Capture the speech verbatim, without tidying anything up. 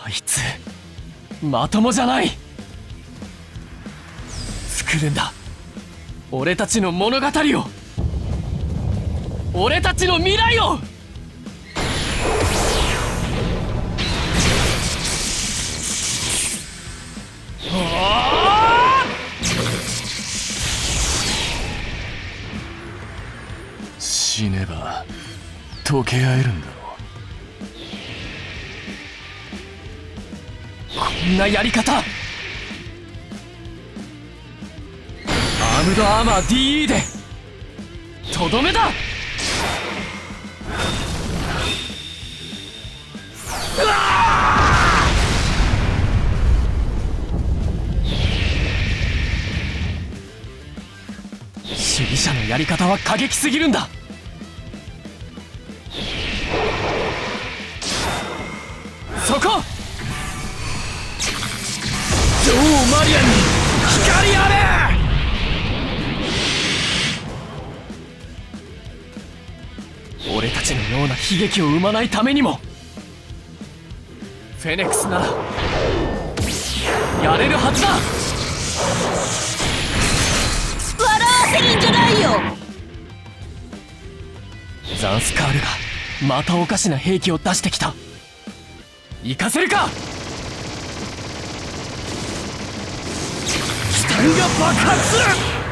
あいつまともじゃない。作るんだ、俺たちの物語を、俺たちの未来を。死ねば溶け合えるんだろう。こんなやり方、アームドアーマー ディーイー でとどめだ。うわー！主義者のやり方は過激すぎるんだ。そこ、女王マリアに光あれ。俺たちのような悲劇を生まないためにも、フェネクスならやれるはずだ。 笑わせるんじゃないよ。 ザンスカールがまたおかしな兵器を出してきた。行かせるか。機体が爆発する。